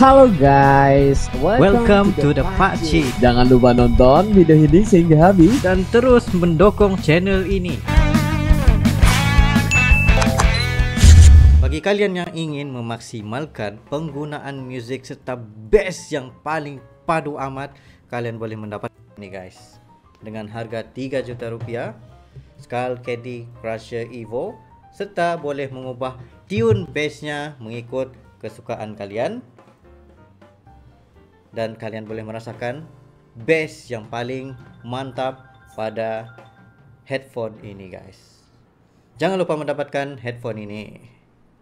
Halo guys, welcome to the Pakcik. Jangan lupa nonton video ini sehingga habis dan terus mendukung channel ini. Bagi kalian yang ingin memaksimalkan penggunaan musik serta bass yang paling padu amat, kalian boleh mendapat ini guys. Dengan harga 3 juta rupiah, Skull Candy Crusher Evo, serta boleh mengubah tune bassnya mengikut kesukaan kalian. Dan kalian boleh merasakan bass yang paling mantap pada headphone ini guys. Jangan lupa mendapatkan headphone ini.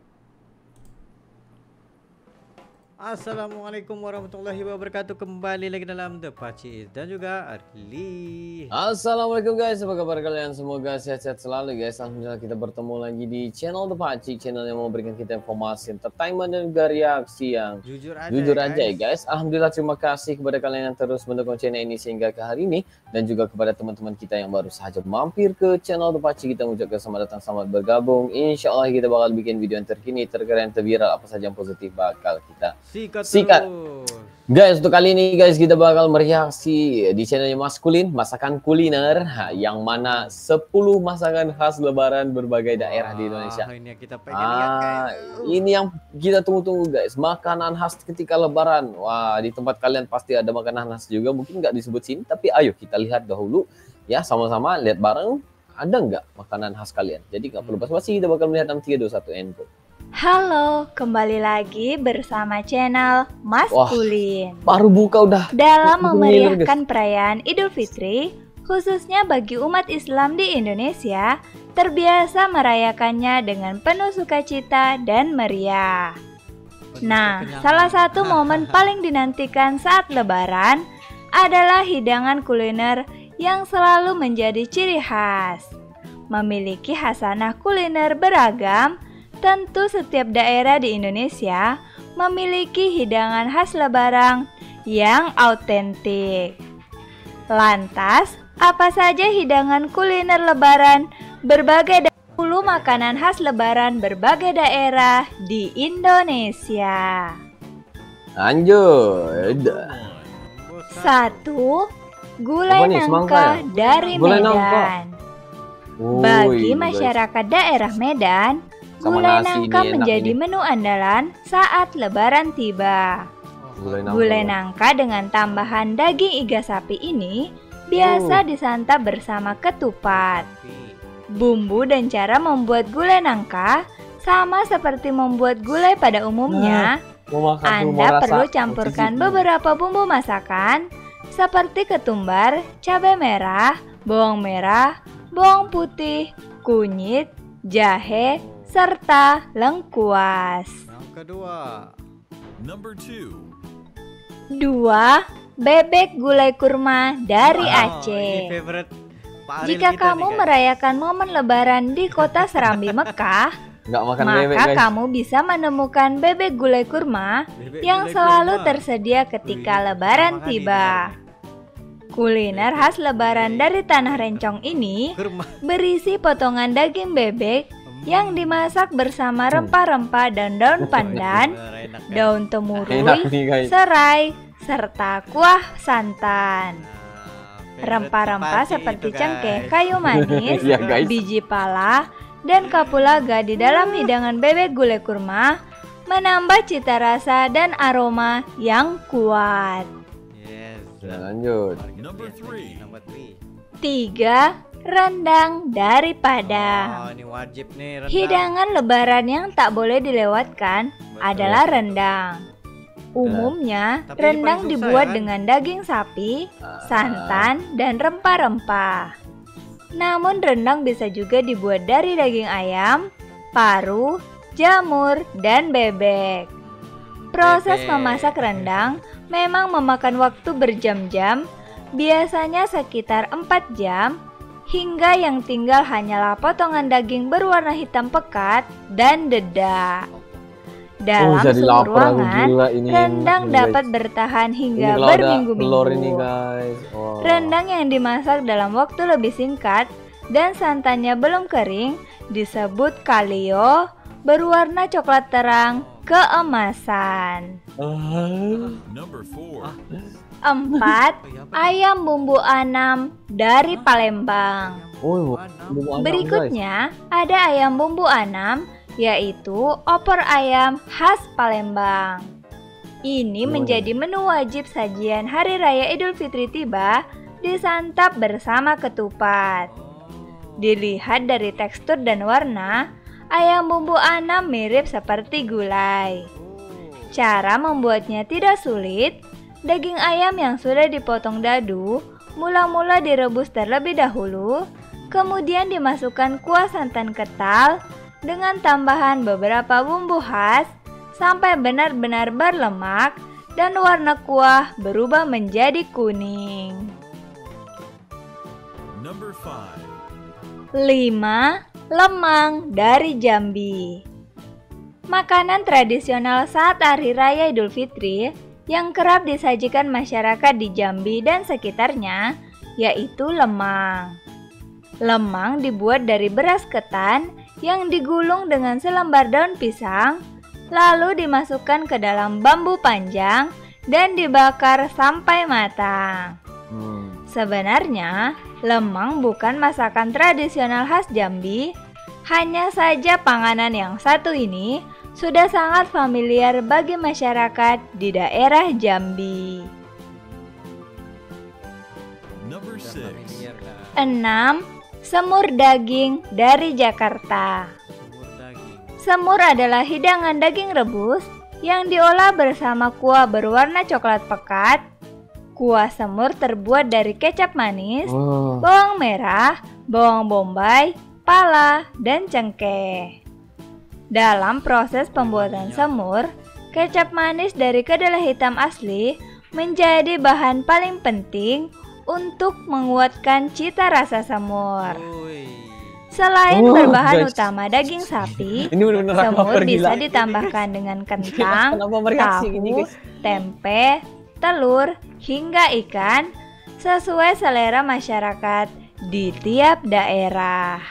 Assalamualaikum warahmatullahi wabarakatuh. Kembali lagi dalam The Pakcik dan juga Adli. Assalamualaikum guys, apa kabar kalian? Semoga sehat-sehat selalu guys. Alhamdulillah kita bertemu lagi di channel The Pakcik, channel yang memberikan kita informasi, entertainment dan juga reaksi yang jujur aja ya guys. Alhamdulillah, terima kasih kepada kalian yang terus mendukung channel ini sehingga ke hari ini, dan juga kepada teman-teman kita yang baru saja mampir ke channel The Pakcik, kita mengucapkan selamat datang, selamat bergabung. Insya Allah kita bakal bikin video yang terkini, terkeren, terviral, apa saja yang positif bakal kita sikat. Guys, untuk kali ini guys kita bakal mereaksi di channelnya Maskulin, masakan kuliner, yang mana 10 masakan khas lebaran berbagai daerah di Indonesia. Ini yang kita pengen lihat guys. Ini yang kita tunggu-tunggu guys, makanan khas ketika lebaran. Wah, di tempat kalian pasti ada makanan khas juga, mungkin nggak disebut sini, tapi ayo kita lihat dahulu ya, sama-sama lihat bareng ada nggak makanan khas kalian. Jadi nggak perlu basa-basi, kita bakal melihat 3, 2, 1 info. Halo, kembali lagi bersama channel Maskulin. Wah, baru buka udah. Dalam memeriahkan perayaan Idul Fitri, khususnya bagi umat Islam di Indonesia, terbiasa merayakannya dengan penuh sukacita dan meriah. Nah, salah satu momen paling dinantikan saat Lebaran adalah hidangan kuliner yang selalu menjadi ciri khas. Memiliki khasanah kuliner beragam, tentu setiap daerah di Indonesia memiliki hidangan khas Lebaran yang autentik. Lantas, apa saja hidangan kuliner Lebaran berbagai 10 makanan khas Lebaran berbagai daerah di Indonesia? Lanjut. 1. Gulai nangka dari Medan. Bagi masyarakat daerah Medan, gulai nangka menjadi menu andalan saat Lebaran tiba. Gulai nangka dengan tambahan daging iga sapi ini biasa disantap bersama ketupat. Bumbu dan cara membuat gulai nangka sama seperti membuat gulai pada umumnya. Anda perlu campurkan beberapa bumbu masakan seperti ketumbar, cabai merah, bawang putih, kunyit, jahe, serta lengkuas. Yang kedua, 2. Bebek gulai kurma dari Aceh. Jika kamu merayakan momen Lebaran di kota Serambi Mekah, maka kamu bisa menemukan bebek gulai kurma yang selalu tersedia ketika Lebaran tiba. Kuliner khas Lebaran dari Tanah Rencong ini berisi potongan daging bebek yang dimasak bersama rempah-rempah dan daun pandan, daun temurui, serai, serta kuah santan. Rempah-rempah seperti cengkeh, kayu manis, biji pala, dan kapulaga di dalam hidangan bebek gulai kurma menambah cita rasa dan aroma yang kuat. Lanjut. 3. Rendang dari Padang. Ini wajib nih, rendang. Hidangan Lebaran yang tak boleh dilewatkan adalah rendang. Umumnya, rendang dibuat dengan daging sapi, santan, dan rempah-rempah. Namun rendang bisa juga dibuat dari daging ayam, paru, jamur, dan bebek. Proses memasak rendang memang memakan waktu berjam-jam, biasanya sekitar 4 jam, hingga yang tinggal hanyalah potongan daging berwarna hitam pekat dan dedak. Dalam suhu ruangan, rendang dapat bertahan hingga berminggu-minggu. Rendang yang dimasak dalam waktu lebih singkat dan santannya belum kering disebut kalio, berwarna coklat terang keemasan. 4. Ayam bumbu Anam dari Palembang. Berikutnya ada ayam bumbu Anam, yaitu opor ayam khas Palembang. Ini menjadi menu wajib sajian Hari Raya Idul Fitri tiba, disantap bersama ketupat. Dilihat dari tekstur dan warna, ayam bumbu Anam mirip seperti gulai. Cara membuatnya tidak sulit. Daging ayam yang sudah dipotong dadu mula-mula direbus terlebih dahulu, kemudian dimasukkan kuah santan kental dengan tambahan beberapa bumbu khas sampai benar-benar berlemak dan warna kuah berubah menjadi kuning. 5. Lemang dari Jambi. Makanan tradisional saat Hari Raya Idul Fitri yang kerap disajikan masyarakat di Jambi dan sekitarnya, yaitu lemang. Lemang dibuat dari beras ketan yang digulung dengan selembar daun pisang, lalu dimasukkan ke dalam bambu panjang dan dibakar sampai matang. Sebenarnya, lemang bukan masakan tradisional khas Jambi, hanya saja panganan yang satu ini sudah sangat familiar bagi masyarakat di daerah Jambi. 6. Semur daging dari Jakarta. Semur adalah hidangan daging rebus yang diolah bersama kuah berwarna coklat pekat. Kuah semur terbuat dari kecap manis, bawang merah, bawang bombay, pala, dan cengkeh. Dalam proses pembuatan semur, kecap manis dari kedelai hitam asli menjadi bahan paling penting untuk menguatkan cita rasa semur. Selain berbahan utama daging sapi, semur bisa ditambahkan dengan kentang, tahu, tempe, telur, hingga ikan sesuai selera masyarakat di tiap daerah.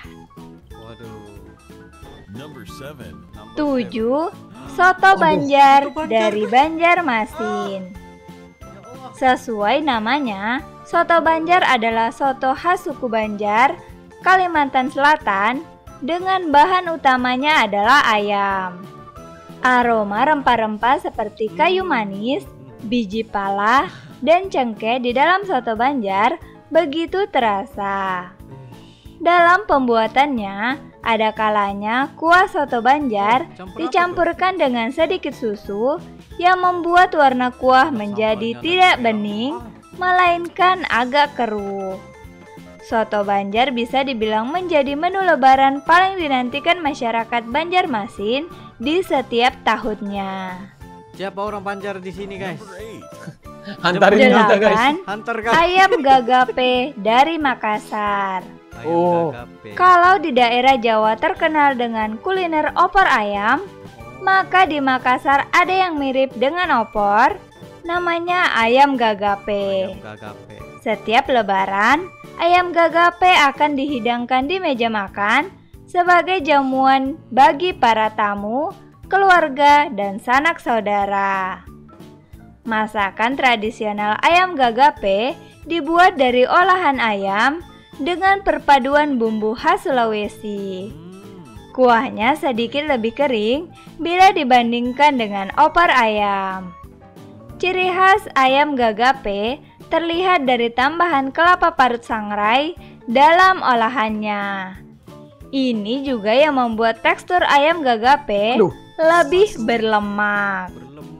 7. Soto Banjar dari Banjarmasin. Sesuai namanya, soto Banjar adalah soto khas suku Banjar, Kalimantan Selatan, dengan bahan utamanya adalah ayam. Aroma rempah-rempah seperti kayu manis, biji pala, dan cengkeh di dalam soto Banjar begitu terasa. Dalam pembuatannya, ada kalanya kuah soto Banjar dicampurkan dengan sedikit susu yang membuat warna kuah menjadi tidak bening, melainkan agak keruh. Soto Banjar bisa dibilang menjadi menu lebaran paling dinantikan masyarakat Banjarmasin di setiap tahunnya. Siapa orang Banjar di sini, guys? Hantarin kita, guys. Ayam gagape dari Makassar. Kalau di daerah Jawa terkenal dengan kuliner opor ayam, maka di Makassar ada yang mirip dengan opor, namanya ayam gagape. Setiap lebaran, ayam gagape akan dihidangkan di meja makan sebagai jamuan bagi para tamu, keluarga, dan sanak saudara. Masakan tradisional ayam gagape dibuat dari olahan ayam dengan perpaduan bumbu khas Sulawesi. Kuahnya sedikit lebih kering bila dibandingkan dengan opor ayam. Ciri khas ayam gagape terlihat dari tambahan kelapa parut sangrai dalam olahannya. Ini juga yang membuat tekstur ayam gagape lebih berlemak.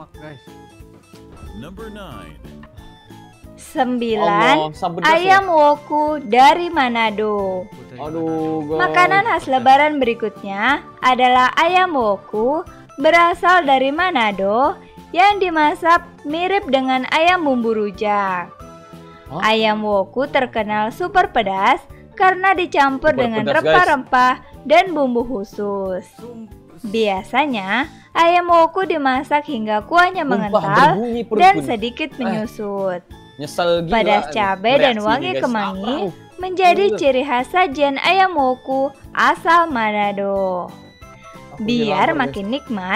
9. Ayam woku dari Manado. Makanan khas lebaran berikutnya adalah ayam woku berasal dari Manado yang dimasak mirip dengan ayam bumbu rujak. Ayam woku terkenal super pedas karena dicampur dengan rempah-rempah dan bumbu khusus. Biasanya, ayam woku dimasak hingga kuahnya mengental dan sedikit menyusut. Pedas cabai dan wangi kemangi menjadi ciri khas sajian ayam woku asal Manado. Biar makin nikmat,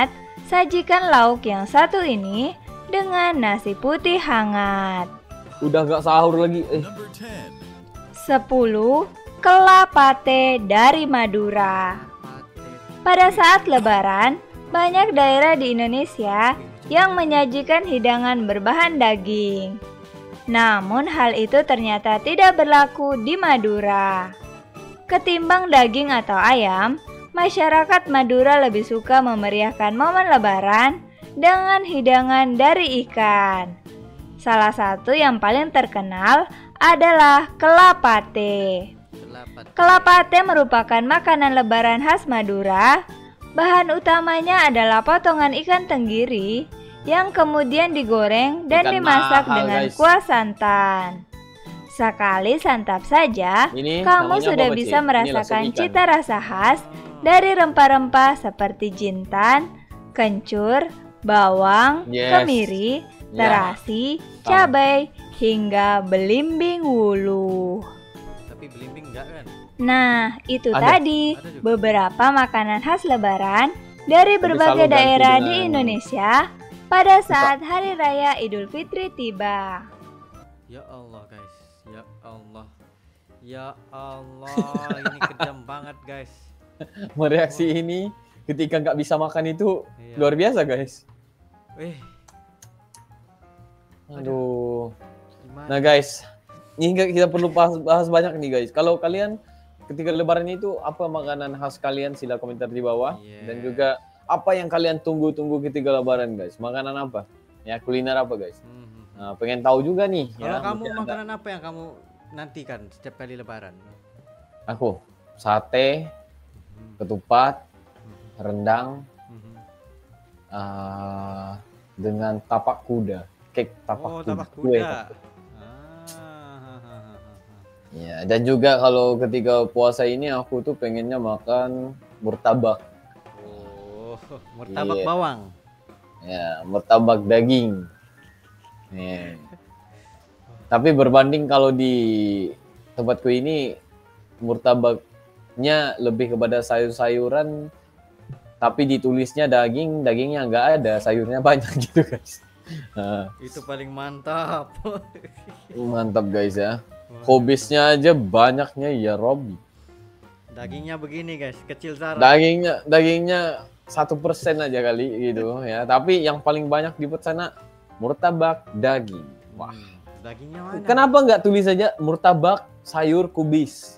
Sajikan lauk yang satu ini dengan nasi putih hangat. Udah gak sahur lagi. 10. Kela pate dari Madura. Pada saat Lebaran, banyak daerah di Indonesia yang menyajikan hidangan berbahan daging. Namun hal itu ternyata tidak berlaku di Madura. Ketimbang daging atau ayam, masyarakat Madura lebih suka memeriahkan momen Lebaran dengan hidangan dari ikan. Salah satu yang paling terkenal adalah kela pate. Kela pate merupakan makanan Lebaran khas Madura. Bahan utamanya adalah potongan ikan tenggiri yang kemudian digoreng dan dimasak dengan kuah santan. Sekali santap saja, kamu sudah bisa merasakan cita rasa khas dari rempah-rempah seperti jintan, kencur, bawang, kemiri, terasi, cabai, hingga belimbing wuluh. Tapi belimbing enggak kan? Nah, itu tadi beberapa makanan khas Lebaran dari berbagai daerah di Indonesia pada saat Hari Raya Idul Fitri tiba. Ya Allah guys, ya Allah, ya Allah, ini kejam banget guys. Mereaksi ini ketika nggak bisa makan itu luar biasa guys. Aduh. Nah guys, ini kita perlu bahas banyak nih guys. Kalau kalian ketika Lebaran itu apa makanan khas kalian, sila komentar di bawah. Dan juga apa yang kalian tunggu-tunggu ketika Lebaran guys. Makanan apa? Ya kuliner apa guys? Nah, pengen tahu juga nih. Kalau kamu makanan apa yang kamu nantikan setiap kali Lebaran? Aku sate, ketupat, rendang, dengan tapak kuda, cake tapak kuda. Ya, dan juga kalau ketika puasa ini aku tuh pengennya makan murtabak. Murtabak bawang. Ya, murtabak daging. Tapi berbanding kalau di tempatku ini murtabaknya lebih kepada sayur-sayuran, tapi ditulisnya dagingnya nggak ada, sayurnya banyak gitu guys. Itu paling mantap. Mantap guys ya. Kobisnya aja banyaknya ya Robi. Dagingnya begini guys, kecil sarap. Dagingnya 1% aja kali gitu ya. Tapi yang paling banyak di sana murtabak daging. Wah. Dagingnya mana? Kenapa nggak tulis saja murtabak sayur kubis?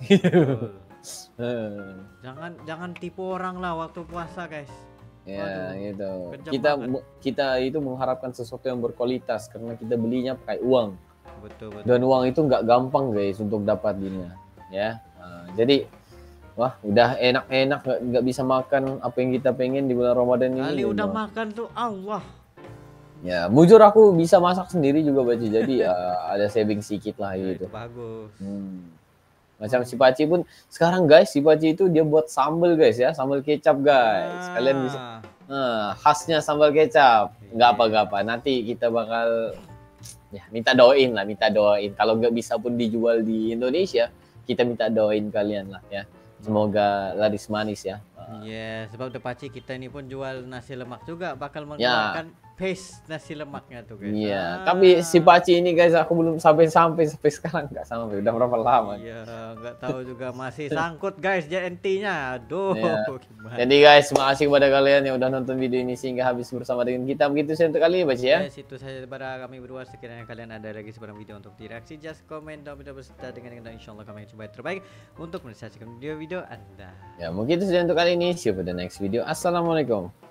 Jangan tipu orang lah waktu puasa guys. Ya gitu. Kita itu mengharapkan sesuatu yang berkualitas karena kita belinya pakai uang. Betul. Dan uang itu nggak gampang guys untuk dapatinnya. Ya. Jadi wah udah enak-enak nggak bisa makan apa yang kita pengen di bulan Ramadan ini. Kali udah makan tuh Allah. Ya, bujur aku bisa masak sendiri juga Baci. Jadi ada saving sedikit lah gitu. Bagus. Macam si Paci pun sekarang guys, si Paci itu dia buat sambal guys ya, sambal kecap guys. Kalian bisa khasnya sambal kecap. Nggak apa-apa. Nanti kita bakal ya minta doain. Kalau nggak bisa pun dijual di Indonesia, kita minta doain kalian lah ya. Semoga laris manis ya. Sebab udah Paci kita ini pun jual nasi lemak juga, bakal mengeluarkan paste nasi lemaknya tuh guys. Tapi si Paci ini guys aku belum sampai sekarang nggak sampai. Udah berapa lama? Nggak tahu juga, masih sangkut guys JNT-nya. Aduh. Gimana? Jadi guys, makasih kepada kalian yang udah nonton video ini sehingga habis bersama dengan kita. Begitu saja untuk kali ini Baci ya. Itu saja daripada kami berdua. Sekiranya kalian ada lagi sebarang video untuk direaksi, just comment dan video berserta dengan insyaallah kami coba terbaik untuk menyajikan video-video Anda. Ya, mungkin itu saja untuk kali ini. See you for the next video. Assalamualaikum.